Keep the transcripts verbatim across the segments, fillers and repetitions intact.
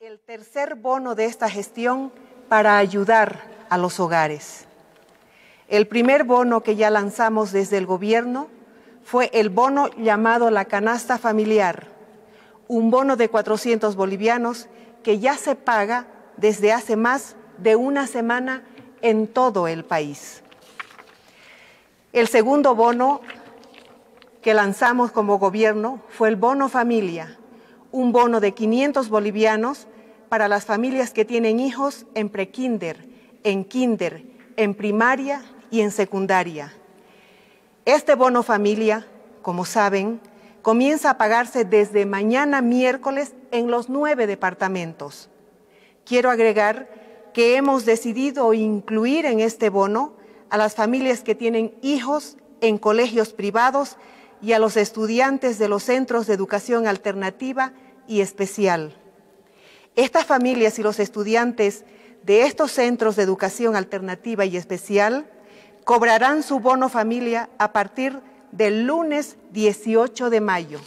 el tercer bono de esta gestión para ayudar a los hogares. El primer bono que ya lanzamos desde el gobierno fue el bono llamado la canasta familiar, un bono de cuatrocientos bolivianos que ya se paga desde hace más de una semana en todo el país. El segundo bono que lanzamos como gobierno fue el bono familia, un bono de quinientos bolivianos para las familias que tienen hijos en prekinder, en kinder, en primaria y en secundaria. Este bono familia, como saben, comienza a pagarse desde mañana miércoles en los nueve departamentos. Quiero agregar que hemos decidido incluir en este bono a las familias que tienen hijos en colegios privados y a los estudiantes de los centros de educación alternativa y especial. Estas familias y los estudiantes de estos centros de educación alternativa y especial cobrarán su bono familia a partir del lunes dieciocho de mayo.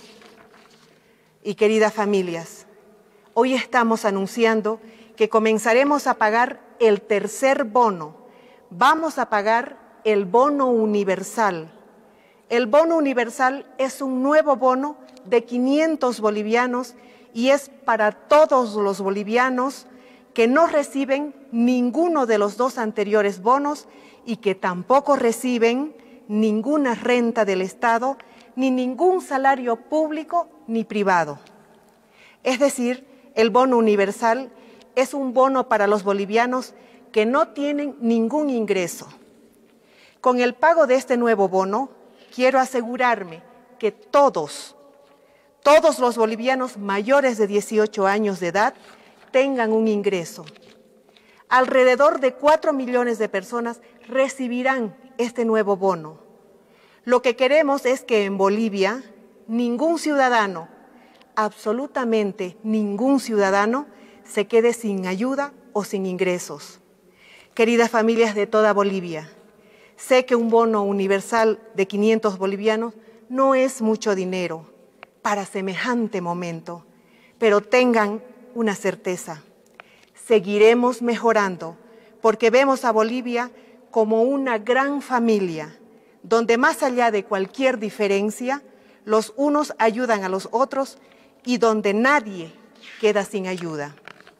Y queridas familias, hoy estamos anunciando que comenzaremos a pagar el tercer bono. Vamos a pagar el bono universal. El bono universal es un nuevo bono de quinientos bolivianos y es para todos los bolivianos que no reciben ninguno de los dos anteriores bonos y que tampoco reciben ninguna renta del Estado, ni ningún salario público ni privado. Es decir, el bono universal es un bono para los bolivianos que no tienen ningún ingreso. Con el pago de este nuevo bono, quiero asegurarme que todos, todos los bolivianos mayores de dieciocho años de edad tengan un ingreso. Alrededor de cuatro millones de personas recibirán este nuevo bono. Lo que queremos es que en Bolivia ningún ciudadano, absolutamente ningún ciudadano, se quede sin ayuda o sin ingresos. Queridas familias de toda Bolivia, sé que un bono universal de quinientos bolivianos no es mucho dinero para semejante momento, pero tengan una certeza, seguiremos mejorando porque vemos a Bolivia como una gran familia, donde más allá de cualquier diferencia, los unos ayudan a los otros y donde nadie queda sin ayuda.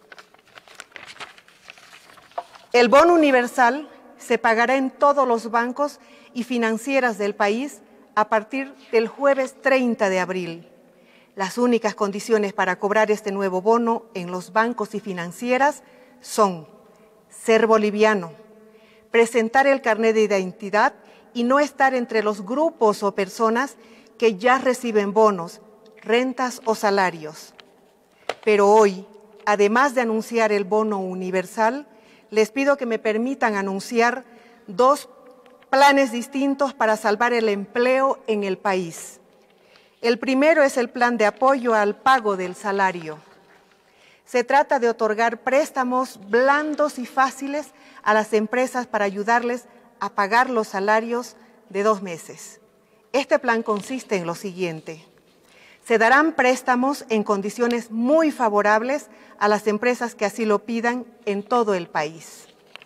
El bono universal se pagará en todos los bancos y financieras del país a partir del jueves treinta de abril. Las únicas condiciones para cobrar este nuevo bono en los bancos y financieras son ser boliviano, presentar el carnet de identidad y no estar entre los grupos o personas que ya reciben bonos, rentas o salarios. Pero hoy, además de anunciar el bono universal, les pido que me permitan anunciar dos planes distintos para salvar el empleo en el país. El primero es el plan de apoyo al pago del salario. Se trata de otorgar préstamos blandos y fáciles a las empresas para ayudarles a pagar los salarios de dos meses. Este plan consiste en lo siguiente. Se darán préstamos en condiciones muy favorables a las empresas que así lo pidan en todo el país.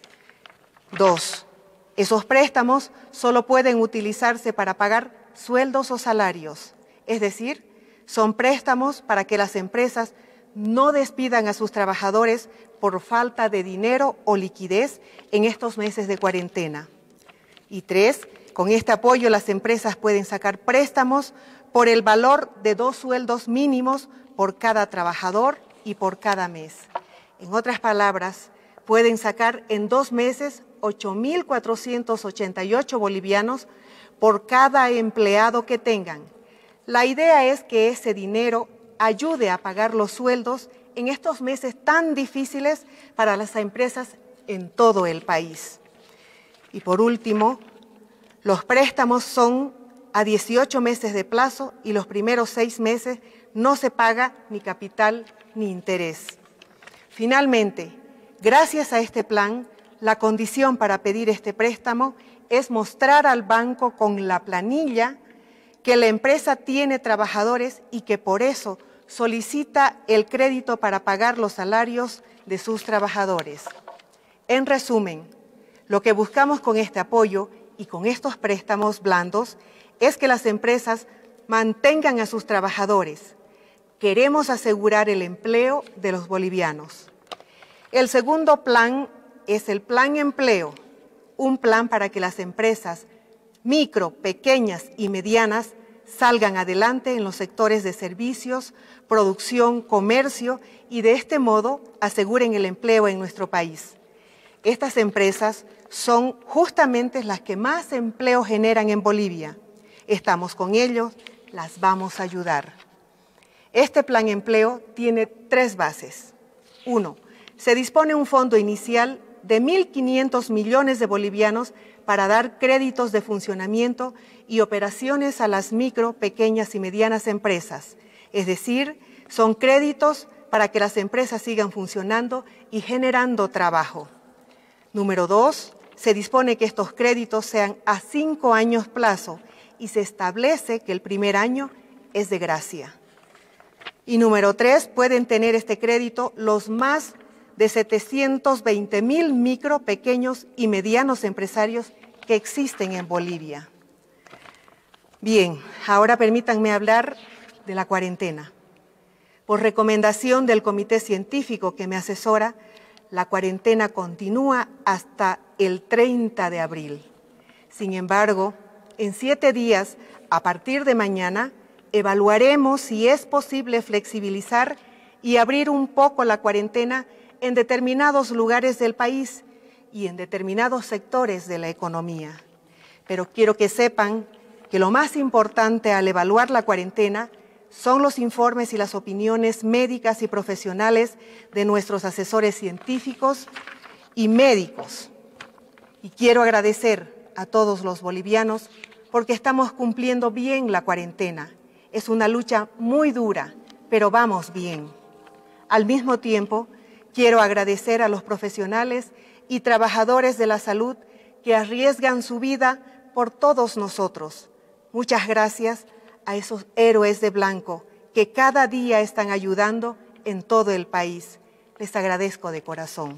Dos, esos préstamos solo pueden utilizarse para pagar sueldos o salarios. Es decir, son préstamos para que las empresas no despidan a sus trabajadores por falta de dinero o liquidez en estos meses de cuarentena. Y tres, con este apoyo las empresas pueden sacar préstamos por el valor de dos sueldos mínimos por cada trabajador y por cada mes. En otras palabras, pueden sacar en dos meses ocho mil cuatrocientos ochenta y ocho bolivianos por cada empleado que tengan. La idea es que ese dinero ayude a pagar los sueldos en estos meses tan difíciles para las empresas en todo el país. Y por último, los préstamos son a dieciocho meses de plazo y los primeros seis meses no se paga ni capital ni interés. Finalmente, gracias a este plan, la condición para pedir este préstamo es mostrar al banco con la planilla que la empresa tiene trabajadores y que por eso solicita el crédito para pagar los salarios de sus trabajadores. En resumen, lo que buscamos con este apoyo y con estos préstamos blandos es que las empresas mantengan a sus trabajadores. Queremos asegurar el empleo de los bolivianos. El segundo plan es el Plan Empleo, un plan para que las empresas micro, pequeñas y medianas salgan adelante en los sectores de servicios, producción, comercio y de este modo aseguren el empleo en nuestro país. Estas empresas son justamente las que más empleo generan en Bolivia. Estamos con ellos, las vamos a ayudar. Este Plan Empleo tiene tres bases. Uno, se dispone un fondo inicial de mil quinientos millones de bolivianos para dar créditos de funcionamiento y operaciones a las micro, pequeñas y medianas empresas. Es decir, son créditos para que las empresas sigan funcionando y generando trabajo. Número dos, se dispone que estos créditos sean a cinco años plazo y se establece que el primer año es de gracia. Y número tres, pueden tener este crédito los más de setecientos veinte mil micro, pequeños y medianos empresarios que existen en Bolivia. Bien, ahora permítanme hablar de la cuarentena. Por recomendación del comité científico que me asesora, la cuarentena continúa hasta el treinta de abril. Sin embargo, en siete días, a partir de mañana, evaluaremos si es posible flexibilizar y abrir un poco la cuarentena en determinados lugares del país y en determinados sectores de la economía. Pero quiero que sepan que lo más importante al evaluar la cuarentena son los informes y las opiniones médicas y profesionales de nuestros asesores científicos y médicos. Y quiero agradecer a todos los bolivianos porque estamos cumpliendo bien la cuarentena. Es una lucha muy dura, pero vamos bien. Al mismo tiempo, quiero agradecer a los profesionales y trabajadores de la salud que arriesgan su vida por todos nosotros. Muchas gracias a esos héroes de blanco que cada día están ayudando en todo el país. Les agradezco de corazón.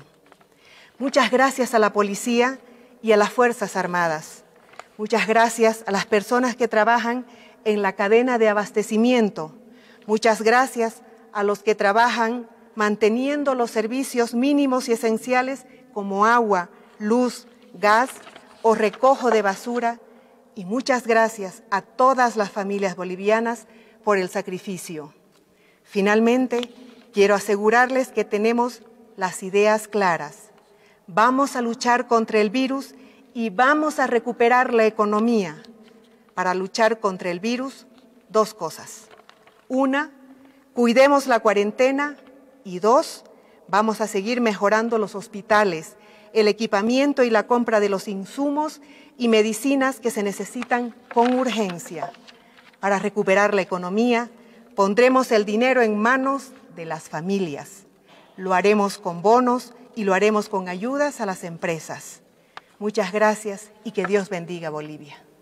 Muchas gracias a la policía y a las Fuerzas Armadas. Muchas gracias a las personas que trabajan en la cadena de abastecimiento. Muchas gracias a los que trabajan manteniendo los servicios mínimos y esenciales como agua, luz, gas o recojo de basura. Y muchas gracias a todas las familias bolivianas por el sacrificio. Finalmente, quiero asegurarles que tenemos las ideas claras. Vamos a luchar contra el virus y vamos a recuperar la economía. Para luchar contra el virus, dos cosas. Una, cuidemos la cuarentena. Y dos, vamos a seguir mejorando los hospitales, el equipamiento y la compra de los insumos y medicinas que se necesitan con urgencia. Para recuperar la economía, pondremos el dinero en manos de las familias. Lo haremos con bonos y lo haremos con ayudas a las empresas. Muchas gracias y que Dios bendiga Bolivia.